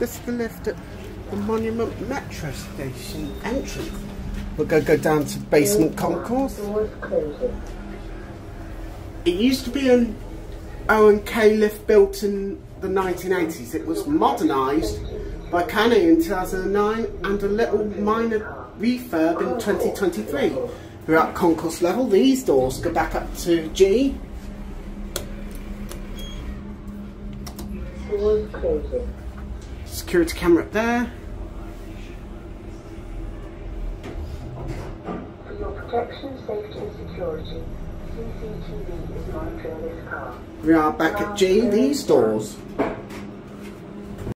This is the lift at the Monument Metro Station entrance. We're going to go down to basement concourse. It used to be an O&K lift built in the 1980s. It was modernised by Kone in 2009 and a little minor refurb in 2023. We're at concourse level. These doors go back up to G. Security camera up there. For your protection, safety and security, CCTV is monitoring this car. We are back at G. These doors